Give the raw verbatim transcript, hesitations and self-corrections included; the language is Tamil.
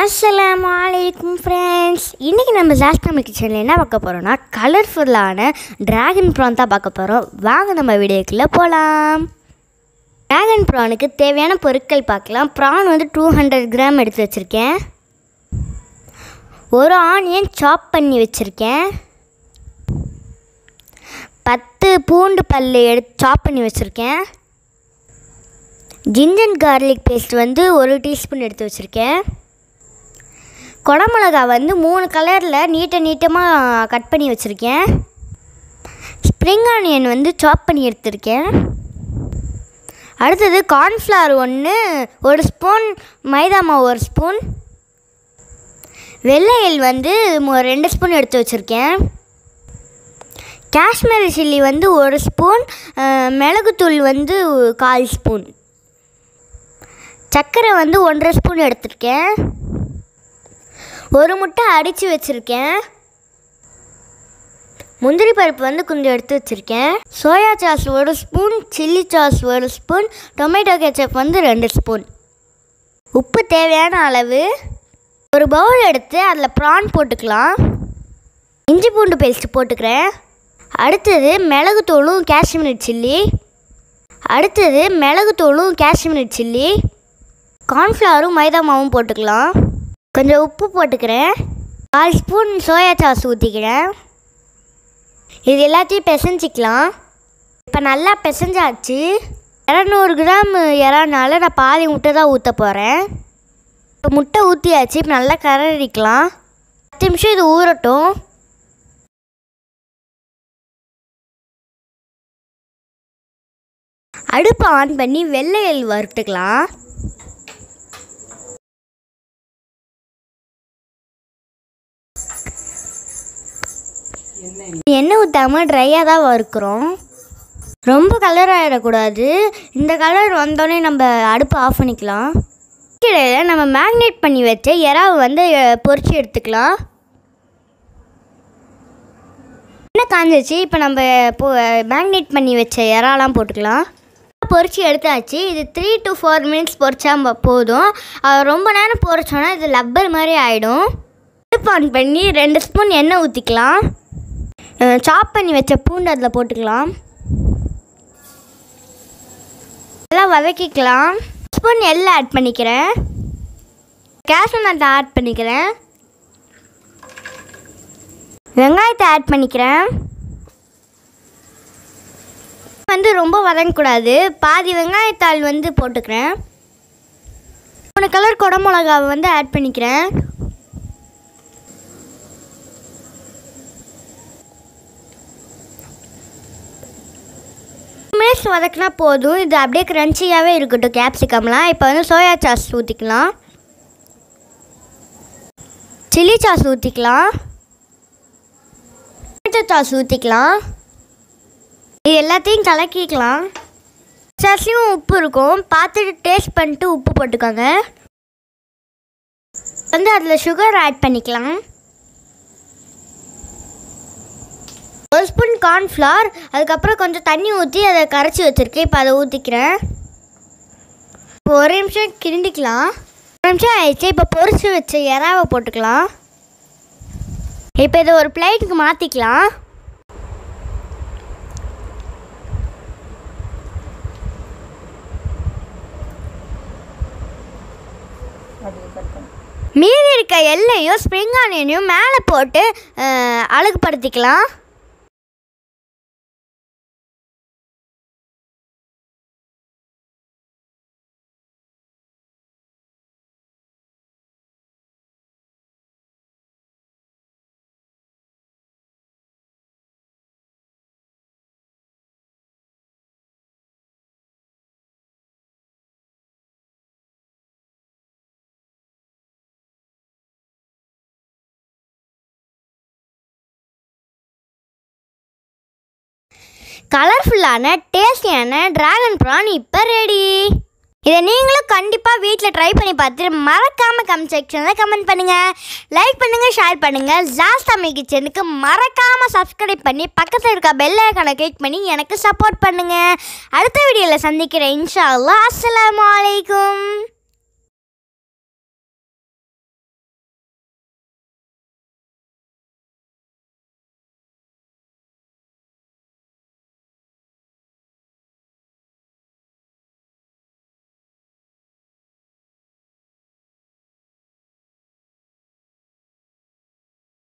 அஸ்ஸலாமு அலைக்கும் ஃப்ரெண்ட்ஸ். இன்றைக்கி நம்ம ஜாஸ்தாமி கிச்சனில் என்ன பார்க்க போகிறோன்னா கலர்ஃபுல்லான ட்ராகன் ப்ரான் தான் பார்க்க போகிறோம். வாங்க நம்ம வீடியோக்குள்ளே போகலாம். ட்ராகன் ப்ரானுக்கு தேவையான பொருட்கள் பார்க்கலாம். ப்ரான் வந்து டூ ஹண்ட்ரட் கிராம் எடுத்து வச்சுருக்கேன். ஒரு ஆனியன் சாப் பண்ணி வச்சுருக்கேன். பத்து பூண்டு பல் எடுத்து சாப் பண்ணி வச்சுருக்கேன். ஜிஞ்சர் கார்லிக் பேஸ்ட் வந்து ஒரு டீஸ்பூன் எடுத்து வச்சுருக்கேன். குடமிளகா வந்து மூணு கலரில் நீட்ட நீட்டமாக கட் பண்ணி வச்சுருக்கேன். ஸ்ப்ரிங் ஆனியன் வந்து சாப் பண்ணி எடுத்துருக்கேன். அடுத்தது கார்ன்ஃப்ளவர் ஒன்று, ஒரு ஸ்பூன் மைதா மாவு ஒரு ஸ்பூன், வெள்ளையல் வந்து ரெண்டு ஸ்பூன் எடுத்து வச்சுருக்கேன். காஷ்மீரி சில்லி வந்து ஒரு ஸ்பூன், மிளகுத்தூள் வந்து கால் ஸ்பூன், சர்க்கரை வந்து ஒன்றரை ஸ்பூன் எடுத்துருக்கேன். ஒரு முட்டை அடித்து வச்சுருக்கேன். முந்திரி பருப்பு வந்து கொஞ்சம் எடுத்து வச்சுருக்கேன். சோயா சாஸ் ஒரு ஸ்பூன், சில்லி சாஸ் ஒரு ஸ்பூன், டொமேட்டோ கெச்சப் வந்து ரெண்டு ஸ்பூன், உப்பு தேவையான அளவு. ஒரு பவுல் எடுத்து அதில் ப்ரான் போட்டுக்கலாம். இஞ்சி பூண்டு பேஸ்ட் போட்டுக்கிறேன். அடுத்தது மிளகுத்தூளும் காஷ்மீரி சில்லி. அடுத்தது மிளகுத்தூளும் காஷ்மீரி சில்லி, கார்ன்ஃப்ளவரும் மைதா மாவும் போட்டுக்கலாம். கொஞ்சம் உப்பு போட்டுக்கிறேன். கால் ஸ்பூன் சோயா சாஸ் ஊற்றிக்கிறேன். இது எல்லாத்தையும் பிசைஞ்சிக்கலாம். இப்போ நல்லா பிசைஞ்சாச்சு. இரநூறு கிராம் இறானால நான் பாதி முட்டை தான் ஊற்ற போகிறேன். இப்போ முட்டை ஊற்றியாச்சு. இப்போ நல்லா கரடிக்கலாம். பத்து நிமிஷம் இது ஊறட்டும். அடுப்பை ஆன் பண்ணி வெள்ளையல் வறுத்துக்கலாம். எண்ணெய் ஊற்றாமல் ட்ரையாக தான் வறுக்கிறோம். ரொம்ப கலர் ஆகிடக்கூடாது. இந்த கலர் வந்தோடனே நம்ம அடுப்பை ஆஃப் பண்ணிக்கலாம். இடையில நம்ம மேக்னேட் பண்ணி வச்ச இறாவை வந்து பொரிச்சு எடுத்துக்கலாம். எண்ணெய் காஞ்சிச்சு. இப்போ நம்ம இப்போ மேக்னேட் பண்ணி வச்ச இறாலாம் போட்டுக்கலாம். பொரிச்சு எடுத்தாச்சு. இது த்ரீ டு ஃபோர் மினிட்ஸ் பொரிச்சா போதும். ரொம்ப நேரம் பொரிச்சோன்னா இது லப்பர் மாதிரி ஆகிடும். அடுப்பு ஆன் பண்ணி ரெண்டு ஸ்பூன் எண்ணெய் ஊற்றிக்கலாம். சாப் பண்ணி வச்ச பூண்டு அதில் போட்டுக்கலாம். எல்லாம் வதக்கிக்கலாம். ஸ்பூன் எல்லாம் ஆட் பண்ணிக்கிறேன். காஷ்மீர் நட்டை ஆட் பண்ணிக்கிறேன். வெங்காயத்தை ஆட் பண்ணிக்கிறேன். வந்து ரொம்ப வதங்கக்கூடாது. பாதி வெங்காயத்தாள் வந்து போட்டுக்கிறேன். மூணு கலர் குடமிளகாவை வந்து ஆட் பண்ணிக்கிறேன். மினிட்ஸ் வதக்கினா போதும். இது அப்படியே க்ரன்ச்சியாகவே இருக்கட்டும் கேப்சிகம்லாம். இப்போ வந்து சோயா சாஸ் ஊற்றிக்கலாம். சில்லி சாஸ் ஊற்றிக்கலாம். டொமேட்டோ சாஸ் ஊற்றிக்கலாம். இது எல்லாத்தையும் கலக்கிக்கலாம். சாஸ்லையும் உப்பு இருக்கும். பார்த்துட்டு டேஸ்ட் பண்ணிட்டு உப்பு போட்டுக்கோங்க. வந்து அதில் சுகர் ஆட் பண்ணிக்கலாம். ஒரு ஸ்பூன் கார்ன்ஃப்ளவர், அதுக்கப்புறம் கொஞ்சம் தண்ணி ஊற்றி அதை கரைச்சி வச்சுருக்கேன். இப்போ அதை ஊற்றிக்கிறேன். இப்போ ஒரு நிமிஷம் கிண்டிக்கலாம். ஒரு நிமிஷம் ஆயிடுச்சு. இப்போ பொரிச்சு வச்ச இறாவை போட்டுக்கலாம். இப்போ இதை ஒரு பிளேட்டுக்கு மாற்றிக்கலாம். மீதி இருக்க எல்லையும் ஸ்ப்ரிங் ஆனியனையும் மேலே போட்டு அழகுபடுத்திக்கலாம். கலர்ஃபுல்லான டேஸ்டியான ட்ராகன் ப்ரான் இப்போ ரெடி. இதை நீங்களும் கண்டிப்பாக வீட்டில் ட்ரை பண்ணி பார்த்துட்டு மறக்காமல் கமெண்ட் செக்ஷனில் கமெண்ட் பண்ணுங்கள், லைக் பண்ணுங்கள், ஷேர் பண்ணுங்கள். ஜாஸ்தாமி கிச்சனுக்கு மறக்காமல் சப்ஸ்கிரைப் பண்ணி பக்கத்தில் இருக்க பெல் ஐகானை கிளிக் பண்ணி எனக்கு சப்போர்ட் பண்ணுங்கள். அடுத்த வீடியோவில் சந்திக்கிறேன் இன்ஷா அல்லாஹ். அஸ்ஸலாமு அலைக்கும்.